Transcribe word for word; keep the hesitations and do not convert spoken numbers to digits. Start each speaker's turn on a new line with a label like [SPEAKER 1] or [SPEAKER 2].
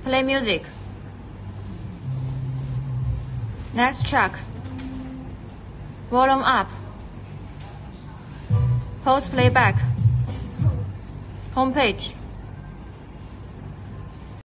[SPEAKER 1] Play music. Next track. Volume up. Post playback. Homepage.